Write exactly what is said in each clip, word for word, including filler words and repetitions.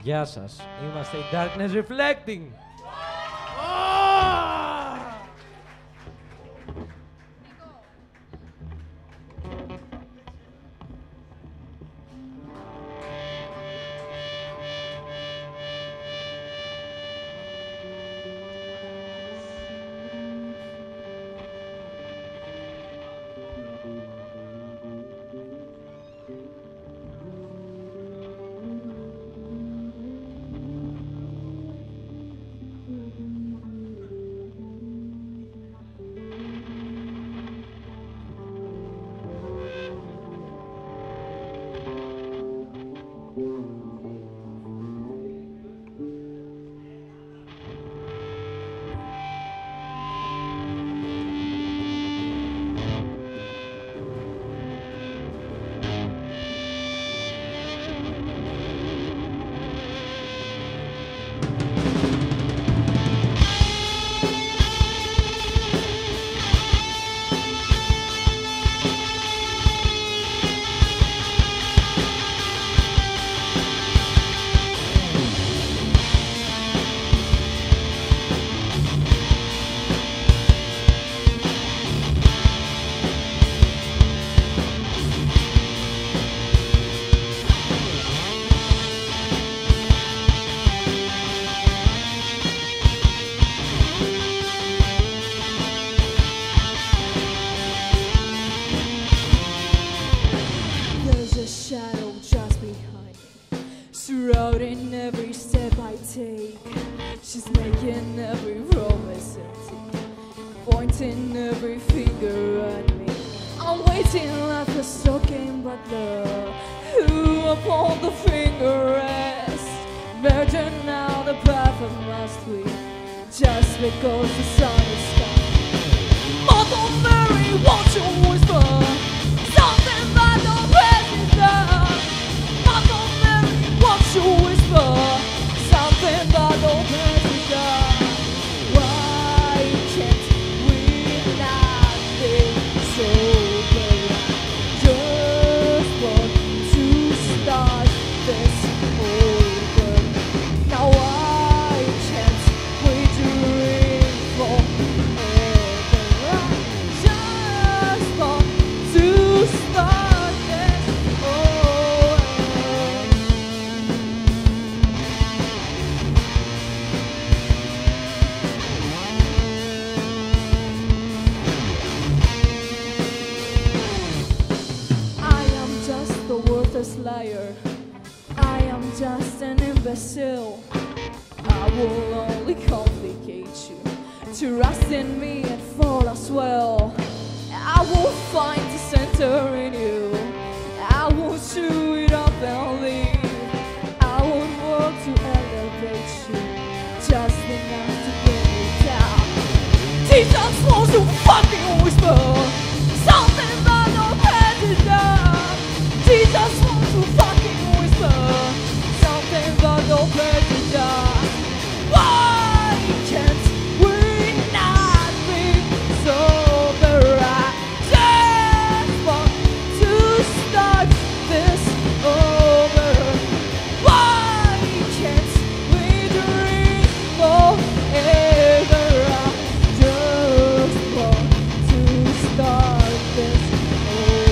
Γεια σας. Είμαστε η Darkness Reflecting. Surrounding every step I take, she's making every promise empty, pointing every finger at me. I'm waiting like a stalking butler who upon the finger rests, merging now the path I must lead, just because the sun is coming. Mother Mary, won't you whisper something about the president? Mother Mary, won't you whisper something about the president? Why can't we not be so bad? Just want to start this over. Now why can't we dream forever? Just want to start this over. I am just a worthless liar. I am just an imbecile. I will only complicate you. Trust in me and fall as well. I will find the center in you. I will chew it up and leave. I will work to elevate you, just enough to bring you down. Jesus wants to fucking whisper something about the president. Jesus wants to fucking whisper something about the president. Why can't we not be sober? I just want to start this over. Why can't we dream forever? I just want to start this over.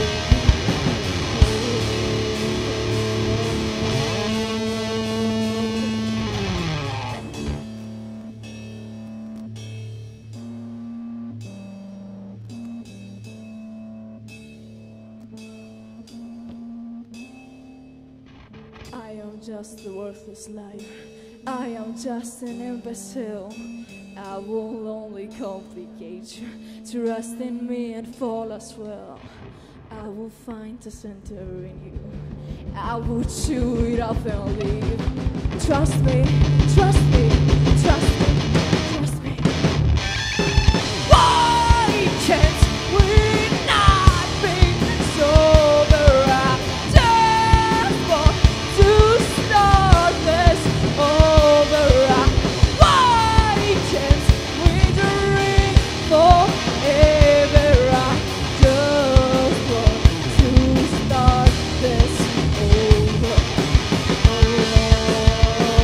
I am just a worthless liar. I am just an imbecile. I will only complicate you. Trust in me and fall as well. I will find the center in you. I will chew it up and leave. Trust me, trust me, trust me, trust me. Why can't we not be sober? I just want to start this over. Why can't we drink forever? I just want to start this over.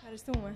Ευχαριστούμε.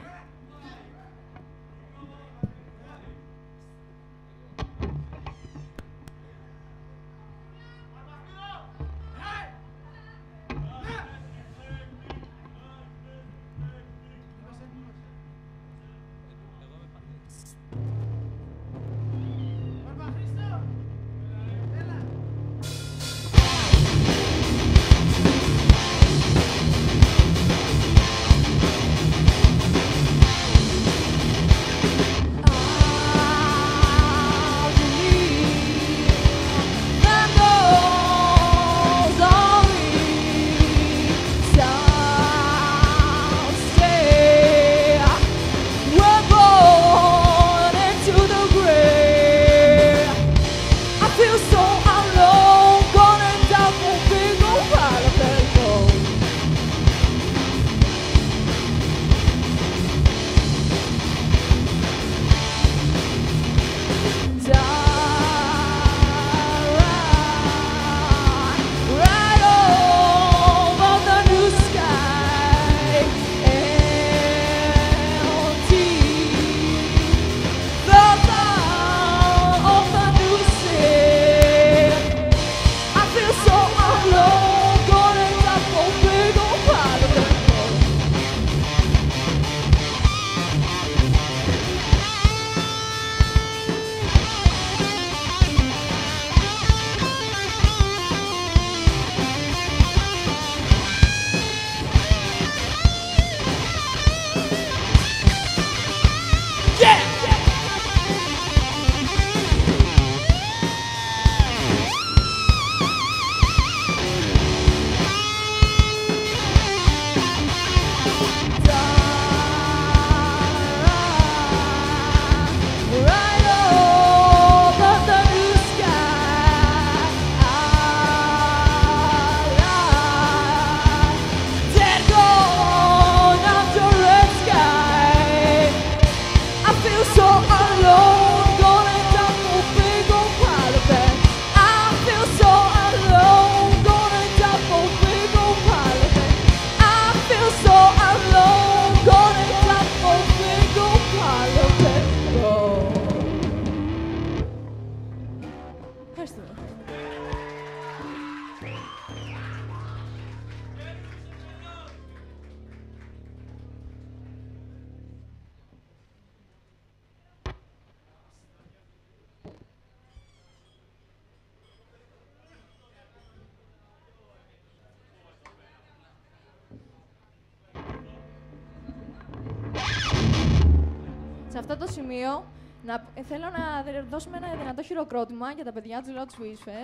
Σε αυτό το σημείο, να, ε, θέλω να δώσουμε ένα δυνατό χειροκρότημα για τα παιδιά του Loud Whisper.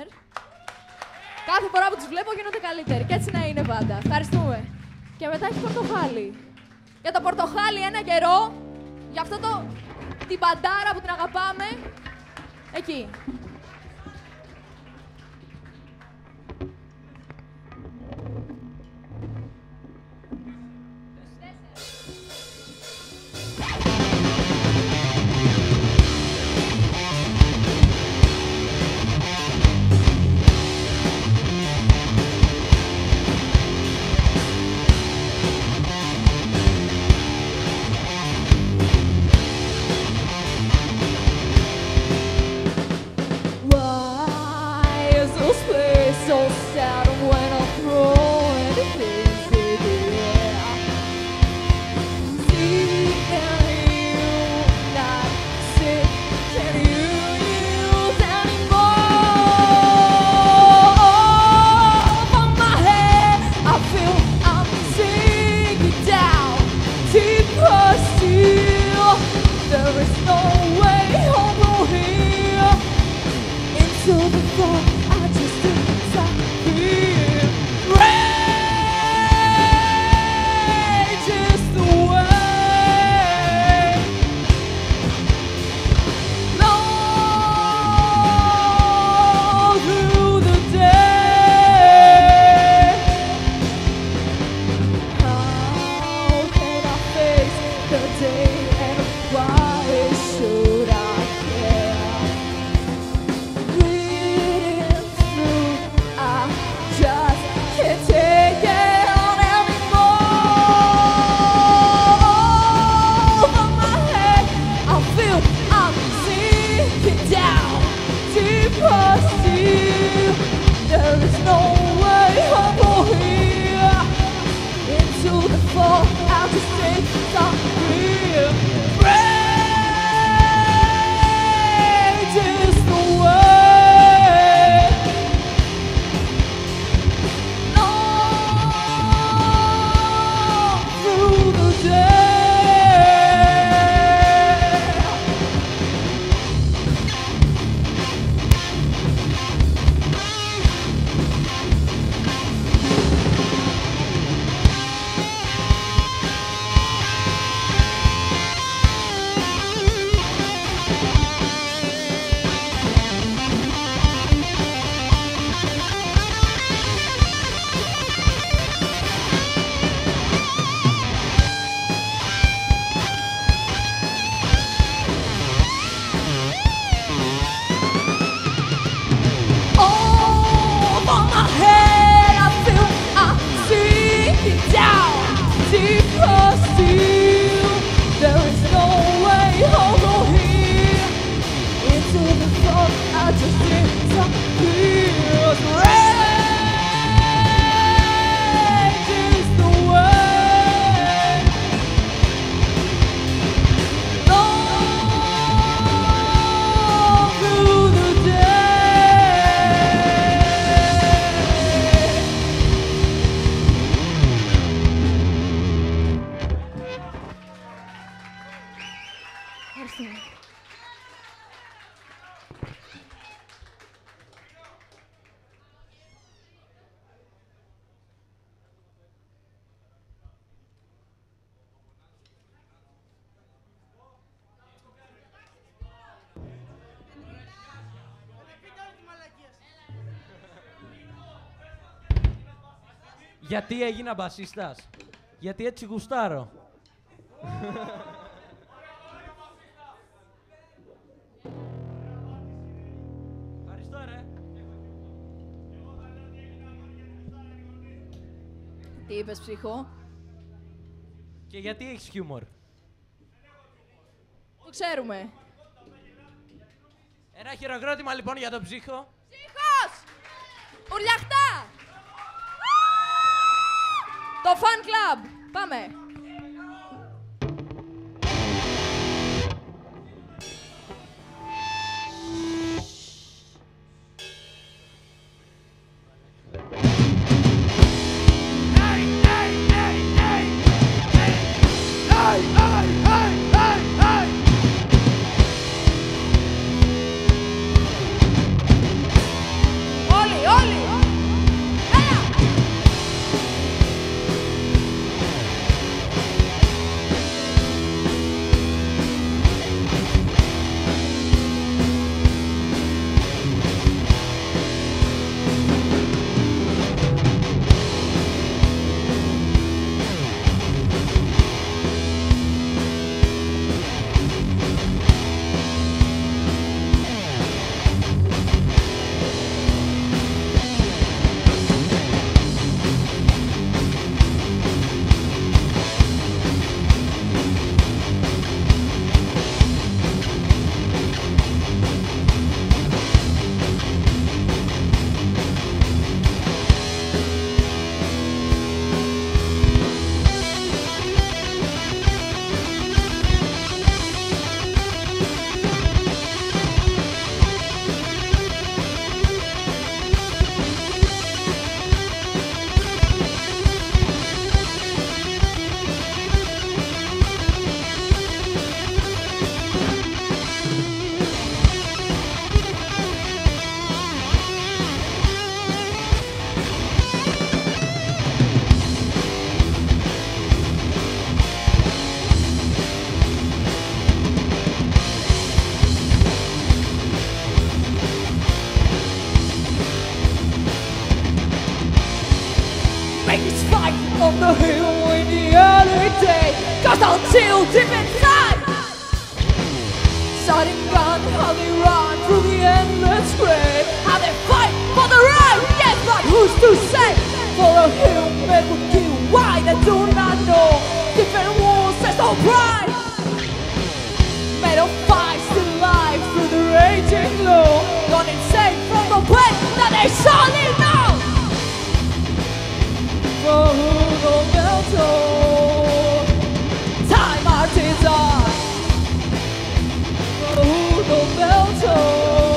Κάθε φορά που τους βλέπω γίνονται καλύτεροι και έτσι να είναι πάντα. Ευχαριστούμε. Και μετά έχει πορτοχάλι. Για το πορτοχάλι ένα καιρό, για αυτό το, την παντάρα που την αγαπάμε, εκεί. The day and why it should Ευχαριστώ. Γιατί έγινα μπασίστας? Γιατί έτσι γουστάρω. Ευχαριστώ ρε. Τι είπες, ψυχό? Και γιατί έχεις χιούμορ? Το ξέρουμε. Ένα χειροκρότημα λοιπόν για τον ψύχο. Ψύχος! Ουρλιαχτά! Το fan club! Πάμε! Όλοι, όλοι! Έλα! Babies fight on the hill in the early day, cause I'll chill deep inside. Starting gun, how they run through the endless grave, how they fight for the right, yes, but who's to say? For a hill made with you, why they do not know? Different wars, there's no pride. Made of fight, still alive through the raging glow, gone insane from the place that they surely know. For who the battle, time artisan. For who the battle.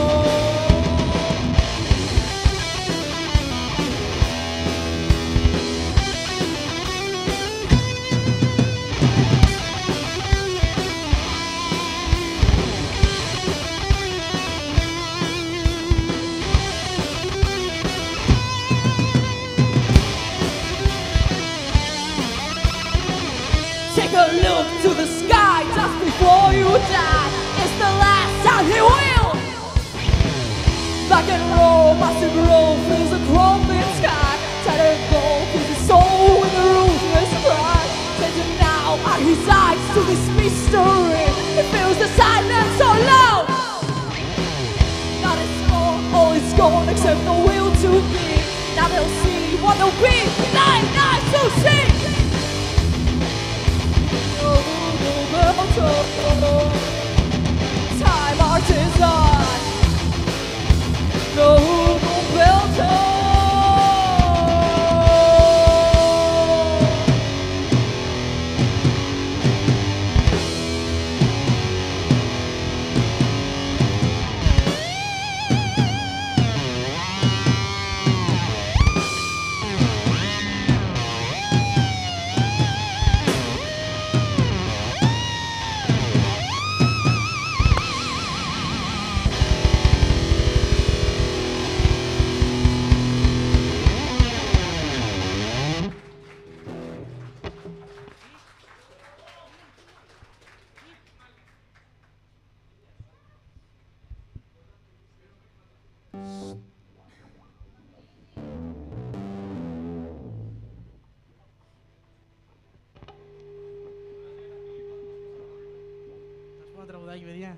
Take a look to the sky just before you die. It's the last time he will. Rock and roll, massive roll fills the crumbling sky. Tattered gold fills his soul with a ruthless cry. Changing now are his eyes to this mystery. He feels the silence so loud. Now it's gone, all is gone except the will to be. Now they'll see what they'll be. Nine nights to see. Time artisan, no belter. τραγουδάκι, παιδιά.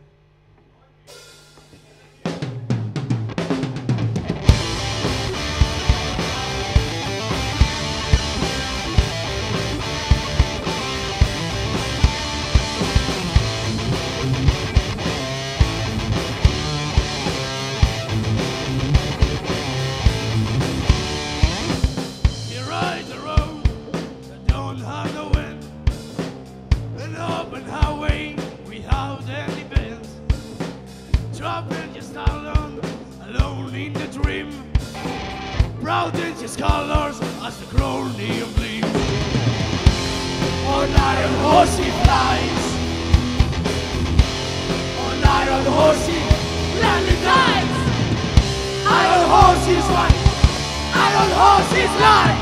Proud in his colors as the crown neon gleams. On iron horse he flies. On iron horse he gladly dies. Iron horse is right. Iron horse is life.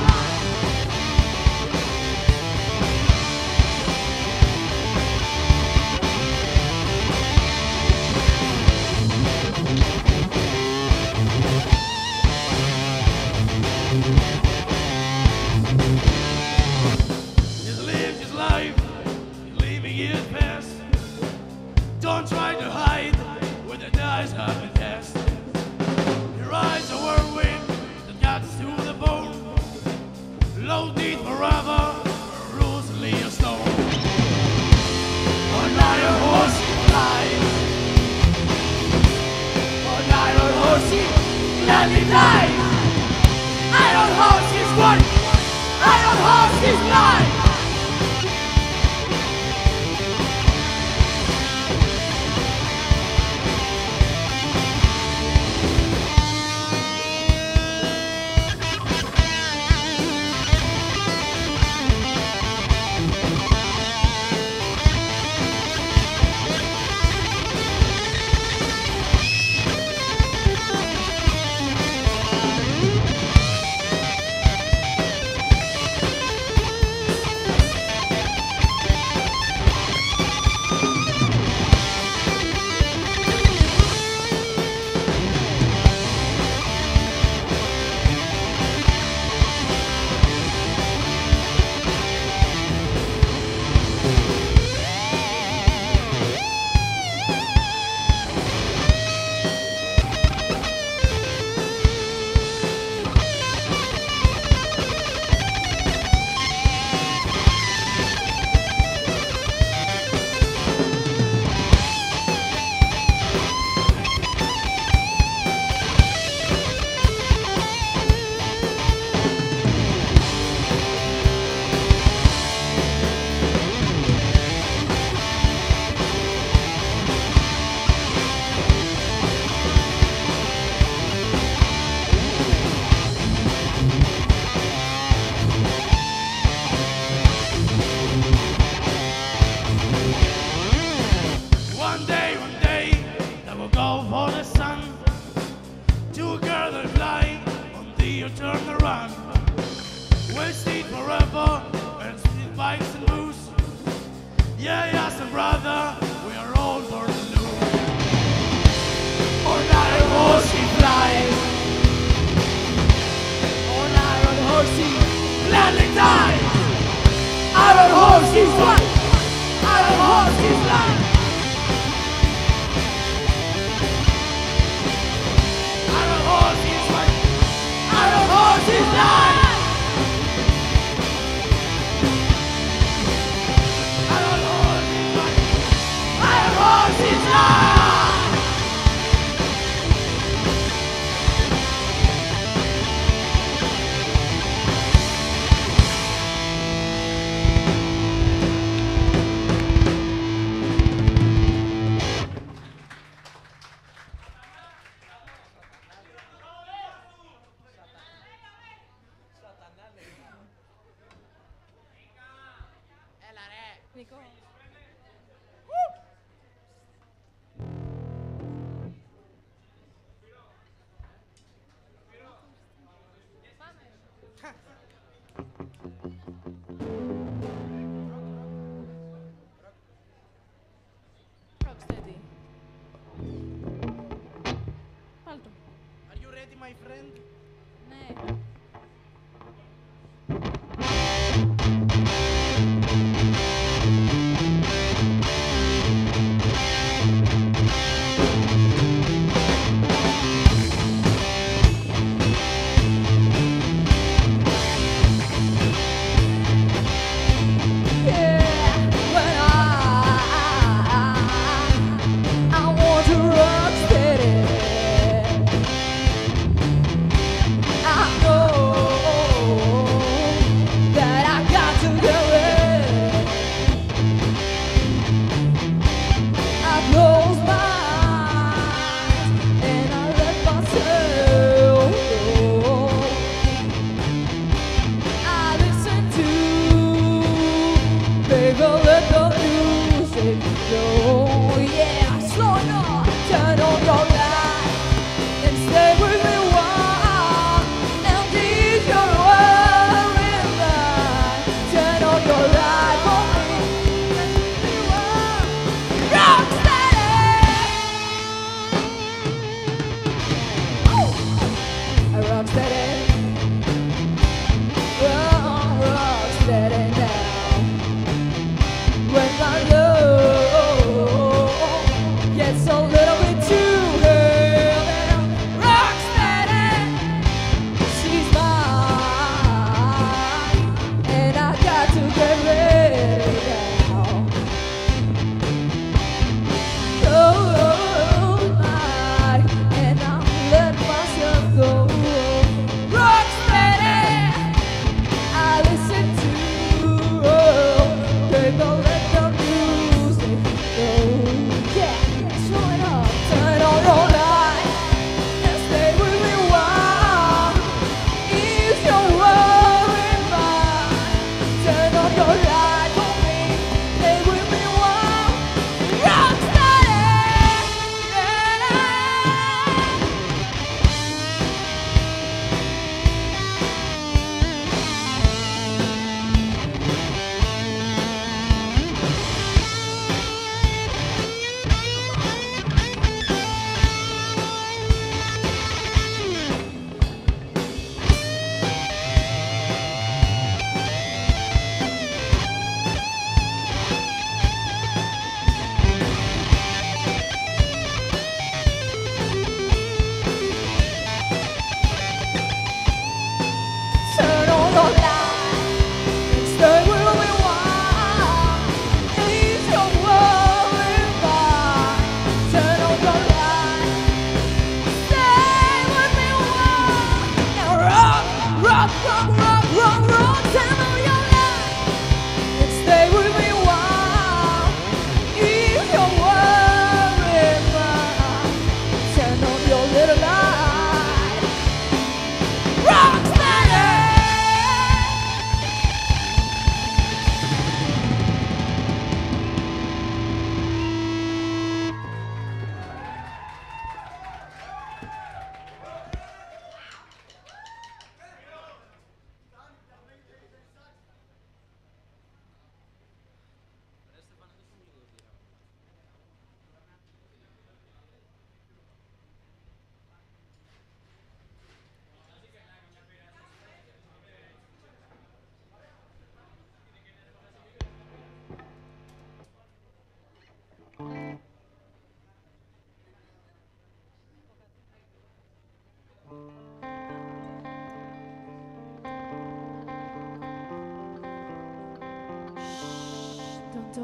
Don't try to hide where the dice have been cast. Your eyes are whirlwind that cuts to the bone. Loaded forever, ruthlessly a stone. On iron horse he flies. On iron horse he gladly dies. Iron horse is one. Iron horse is life. Turn around, wasted forever, and speed bikes and booze. Yeah, yes, and brother, we are all born to lose. On iron horse he flies. On iron horse he gladly dies. Iron horse is one. Iron horse is life. Iron horse is one. Iron horse is life! Iron horse is life! Iron horse is life! Νικό. Rocksteady. Πάλ' το. Are you ready, my friend? Ναι.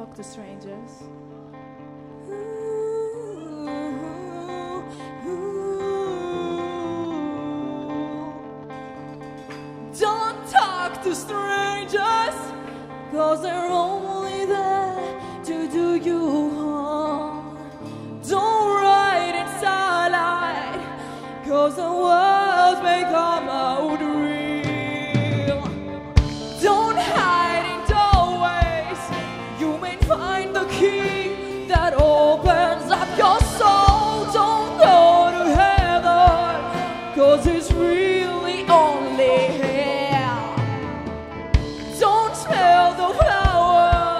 talk to strangers. Don't talk to strangers, 'cause they're only there to do you harm. Don't write in starlight, 'cause the words may come out real. Don't hide in doorways, you may find the key that opens up your soul. Don't go to heaven, 'cause it's really only here. Don't smell the flowers,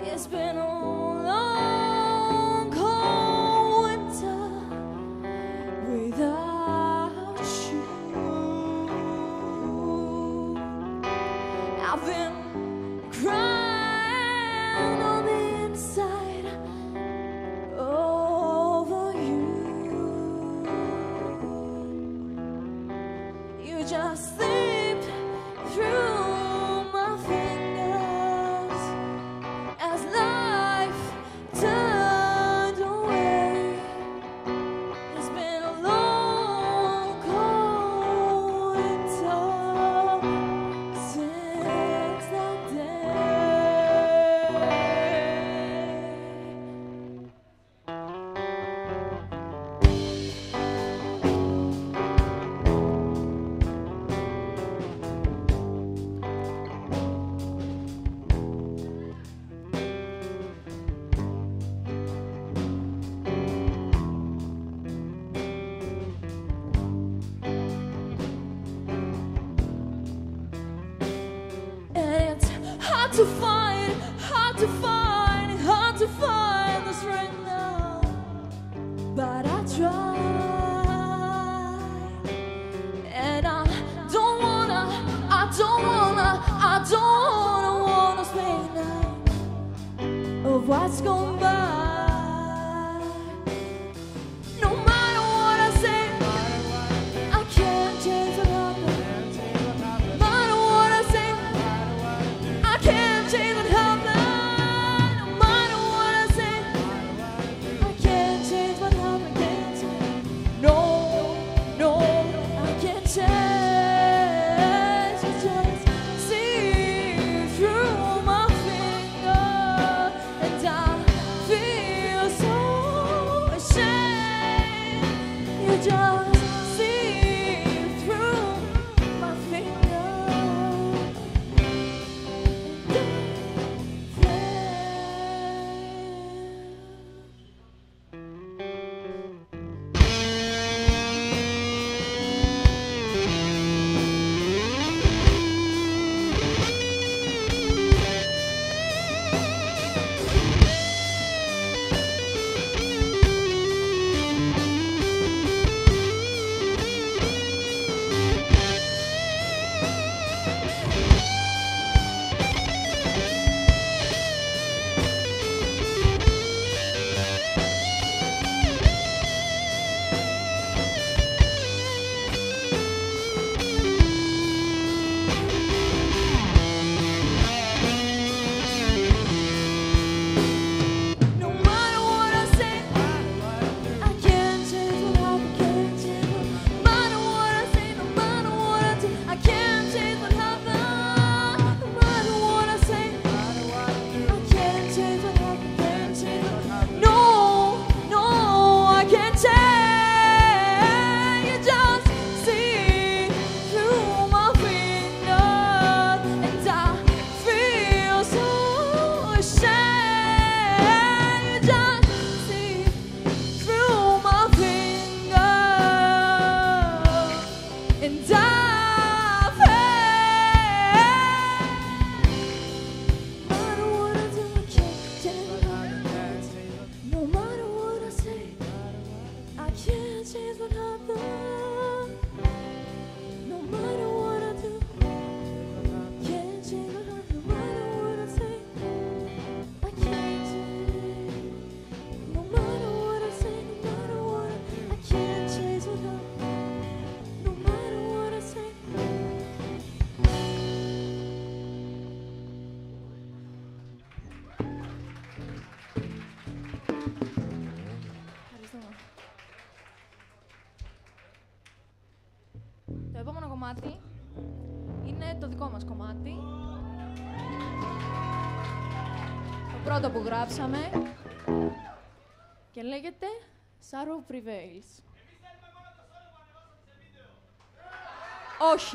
It's been a long, cold winter without you. I've been crying on the inside over you. You just slipped through my fingers as life turned away. It's been a long, cold winter since that day. And it's hard to find, hard to find, hard to find the strength now. But I try, and I don't wanna, I don't wanna, I don't wanna, wanna speak now of what's gone by. No matter what I say, I can't change what happened. No matter what I say, I can't change what happened. No matter what I say, I can't change what happened. Can't change. No, no, I can't change. You just see through my fingers, and I feel so ashamed. You just see through my fingers. No matter what I say, I can't change what happened. Can't change what. No matter what I say, no matter what I do, I can't change what happened. No matter what I say, I can't change what happened. Can't change what. No, no, I can't change. You just see through my fingers, and I feel so ashamed. You just see through my fingers, and I fail. No matter what I do, I can't change what happened. No matter what I say, I can't change what happened. No matter what I do, can't change what happened. No matter what I say, I can't change. No matter what I say, no matter what I, I can't change what happened. No matter what I say. Ευχαριστούμε. Το επόμενο κομμάτι είναι το δικό μας κομμάτι. Το πρώτο που γράψαμε και λέγεται Sorrow Prevails. Όχι.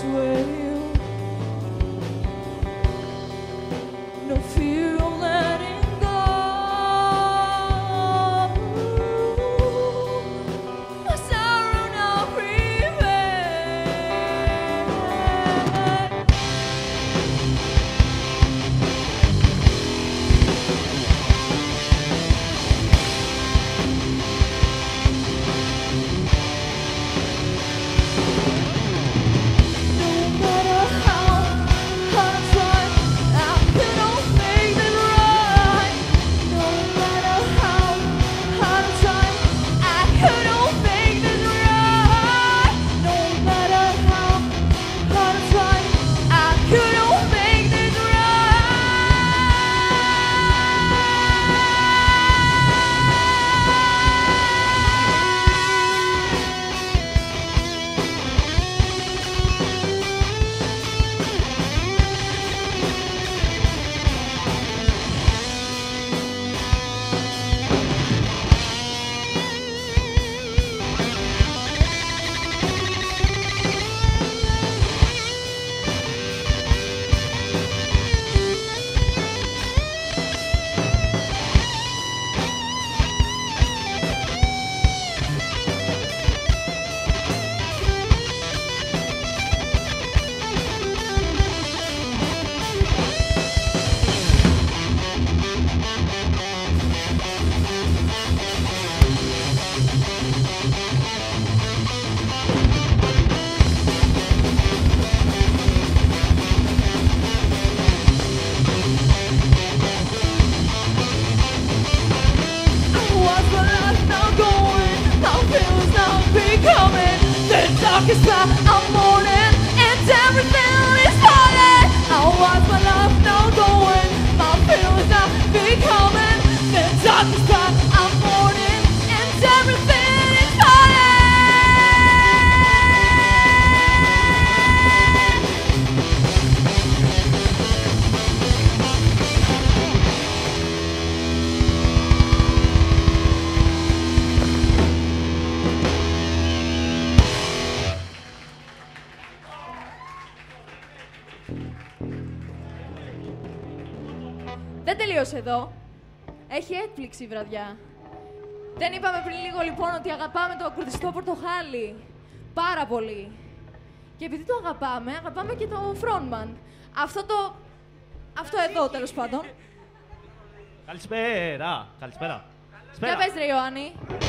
swear to you, no fear of letting go. My sorrow now prevails. No matter how hard I try, I cannot make it right. No matter how hard I try, I cannot make it right. No matter how hard I try, I cannot make it What's my life now going? How feels now becoming? The darkest path I'm mourning, and everything is falling. How what's my life now going? My feels now becoming. The darkest path I'm mourning, and everything is falling. Δεν τελείωσε εδώ. Έχει έκπληξη η βραδιά. Δεν είπαμε πριν λίγο λοιπόν ότι αγαπάμε το ακουρδιστό πορτοχάλι. Πάρα πολύ. Και επειδή το αγαπάμε, αγαπάμε και το frontman. Αυτό το... Αυτό εδώ τέλος πάντων. Καλησπέρα. Καλησπέρα. Για πες ρε Ιωάννη.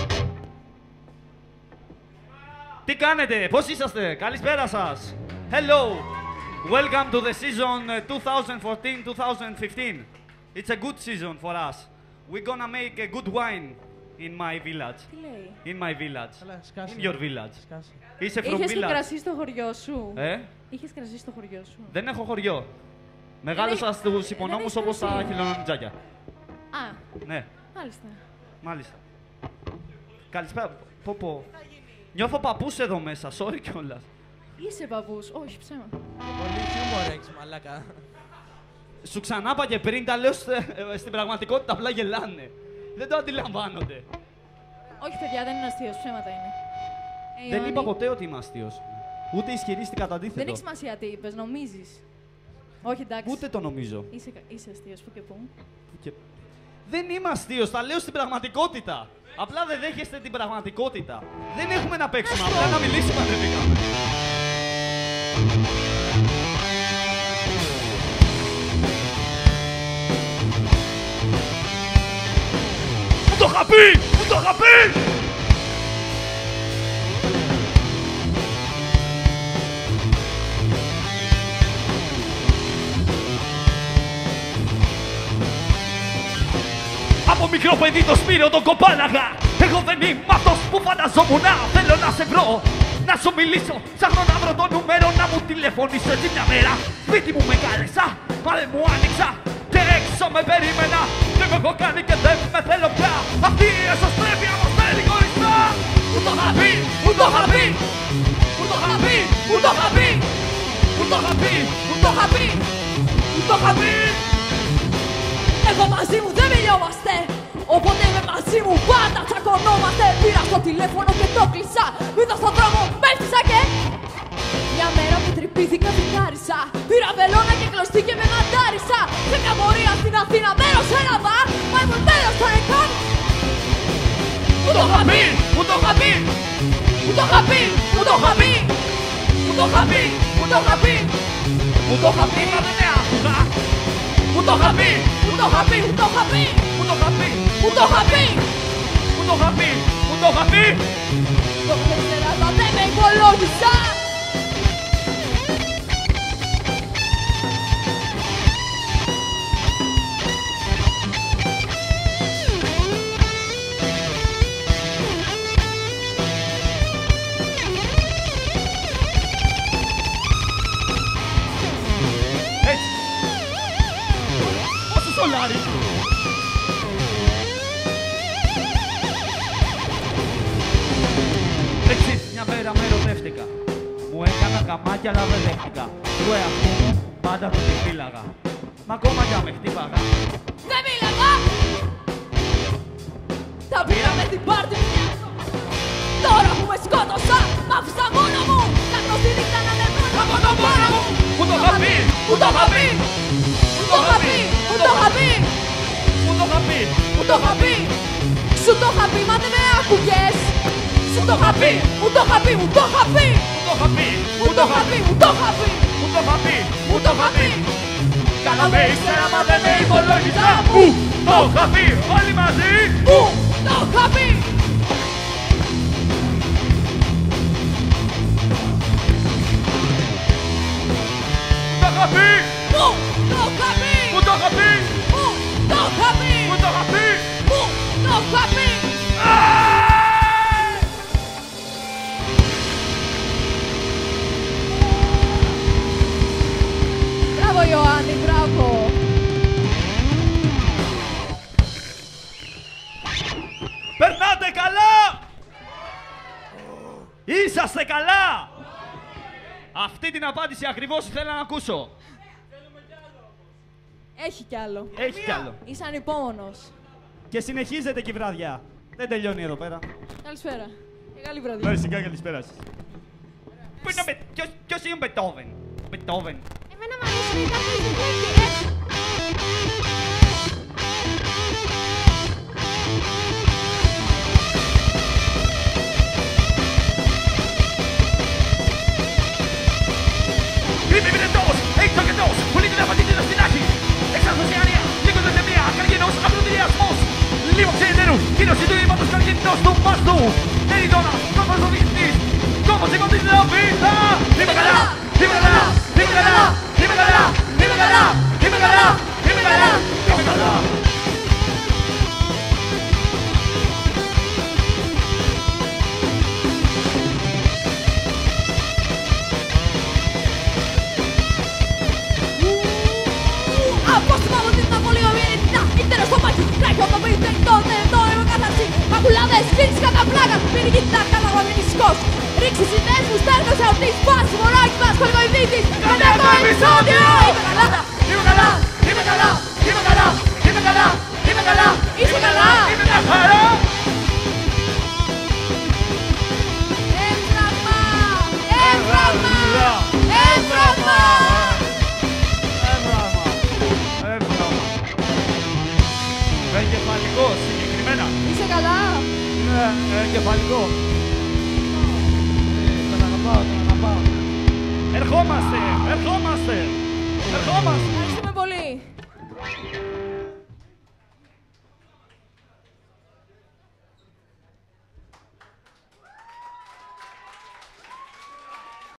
Τι κάνετε, πώς είσαστε, καλησπέρα σας. Hello. Welcome to the season twenty fourteen twenty fifteen. It's a good season for us. We're gonna make a good wine in my village. Τι λέει. In my village. Καλά, σκάσε. In your village. Σκάσε. Είσαι from Είχες και village. κρασί στο χωριό σου. Ε, Είχες κρασί στο χωριό σου. δεν έχω χωριό. Μεγάλωσα έχει- στους δεν υπονόμους έχεις όπως τα κρασί. χιλονομιτζάκια. Α, Ναι, μάλιστα. μάλιστα. Καλησπέρα. Πω πω. Νιώθω παππούς εδώ μέσα, sorry κιόλας. Είσαι παππούς. Όχι, ψέμα. Πολύ χιούμορ έχεις, μαλάκα. Σου ξανά είπα και πριν, τα λέω στε- ε, στην πραγματικότητα, απλά γελάνε. Δεν το αντιλαμβάνονται. Όχι, παιδιά, δεν είναι αστείος. Ψέματα είναι. Ε, Δεν Ιωάννη, είπα ποτέ ότι είμαι αστείος. Ούτε ισχυρίστηκα το Δεν αντίθετο. έχει σημασία τι είπες, νομίζεις. Όχι, εντάξει. Ούτε το νομίζω. Είσαι, κα- είσαι αστείος, που και που. Και... Δεν είμαι αστείος, τα λέω στην πραγματικότητα. Απλά δεν δέχεστε την πραγματικότητα. Δεν έχουμε να παίξουμε, απλά να μιλήσουμε ανεβήκαμε. Μου το είχα πει! Μου το είχα πει! Από μικρό παιδί το Σπύρο τον κοπάλαγα. Εγώ δεν είμαι αυτός που φανταζόμουν. Θέλω να σε βρω, να σου μιλήσω. Ψάχνω να βρω το νούμερο να μου τηλεφωνήσω. Έτσι μια μέρα σπίτι μου με κάλεσα, μα δεν μου άνοιξα. Και έξω με περίμενα. Δεν με έχω κάνει και δεν με θέλω πια. Αυτή η εσωστρέφεια μας θέλει χωριστά. Μου το είχα πει, μου το είχα πει. Μου το είχα πει, μου το είχα πει. Μου το είχα πει, μου το είχα πει. Μου το είχα πει. Εγώ μαζί μου δεν μιλιόμαστε. Όποτε είμαι μαζί μου πάντα τσακωνόμαστε. Πήρα στο τηλέφωνο και το κλείσα. Είδα στον δρόμο, με έφτιασα και μια μέρα που τρυπ Πήθηκα ζυγάρισα, πήρα βελόνα και κλωστή και με μαντάρισα. Σε μια πορεία στην Αθήνα μέρος έλαβα, μα ήμουν τέλος στο ρεκόρ. Μου το είχα πει, μου το είχα πει, μου το είχα πει, μου το είχα πει, μου το είχα πει, μου το είχα πει, μου το είχα πει, μα δεν άκουγα. Μου το είχα πει, μου το είχα πει, μου το είχα πει, μου το είχα πει, μου το είχα πει, μου το είχα πει, μου το είχα πει. Το ξέρεις αλλά δεν με υπολόγισα. Σολάρι. Εξής, μια μέρα με ερωτεύτηκα. Μου έκανα καμάκια αλλά δεν δέχτηκα. Του εαυτού μου πάντα τον τη φύλαγα. Μα ακόμα κι αν με χτύπαγα. Δεν μίλαγα! Τα πήρα με την πάρτι μου. Τώρα που με σκότωσα, μ' άφησα μόνο μου. Τα γνωστή νύχτα να ανεβούν από τον πόνο μου. Μου το είχα πει, μου το είχα πει, μου το είχα πει, μου το είχα πει, μου το είχα πει, μου το είχα πει. Σου το είχα πει, μα δεν με άκουγες. Σου το είχα πει, μου το είχα πει, μου το είχα πει, μου το είχα πει, μου το είχα πει, μου το είχα πει, μου το είχα πει, μου το είχα πει. Κάναμε ύστερα μα δεν με υπολόγιζα. Μου το είχα πει, όλοι μαζί. Μου το είχα πει. Το είχα πει, μου το είχα πει, μου το είχα πει, μου το είχα πει, μου το είχα πει, μου το είχα πει. Μπράβο Ιωάννη, μπράβο. Περνάτε καλά! Είσαστε καλά! Αυτή την απάντηση ακριβώς ήθελα να ακούσω. Έχει κι άλλο. Έχει κι άλλο. Είσαι ανυπόμονος. Και συνεχίζεται και η βραδιά. Δεν τελειώνει εδώ πέρα. Καλησπέρα. Και καλή βραδιά. Ναι, σιγά καλησπέρα σας. Πού είναι ο Μπε- ποιος- Ποιος είναι ο Μπετόβεν? Μπετόβεν. Εμένα μου αρέσει να τα Είμαι Βινετός, έξω και τός, πουλείτε να πατείτε τα σπινάκι. Εξαρθωσιάνια, λίγο δεδεμία, καρκίνος, απλοδιασμός. Λίγο ξενέρου, κίνος συντοίματος καρκίνος του μάστου. Εριδόνα, κόμμα στο διεθνής, κόμμα σε κοντή la vida. Είμαι καλά, είμαι καλά, είμαι καλά, είμαι καλά, είμαι καλά, είμαι καλά, είμαι καλά, είμαι καλά. Apóstimo bonita πολιομυρητά, ήττερο στο μάχη, τρέχει το πίτε, τότε εδώ είμαι καθαρσί. Μακουλάδες, κλείνεις κατά πλάκα, πίνει κοιτά, καταγωνιστικός. Ρίξει ιδέες μου, στέλνος ερωτής, πάση, μωράκι μας, κολυκοειδίτης. Μετά το επεισόδιο! Είμαι καλά, Είμαι καλά, είμαι καλά, είμαι καλά, είμαι καλά, είμαι καλά, είσαι καλά. είμαι μια χαρά. Έμφραγμα, έμφραγμα, έμφραγμα. Εγκεφαλικό, συγκεκριμένα. Είσαι καλά. Ναι, εγκεφαλικό. Τον αγαπάω, τον αγαπάω. Ερχόμαστε, ερχόμαστε, ερχόμαστε. Ευχαριστούμε πολύ.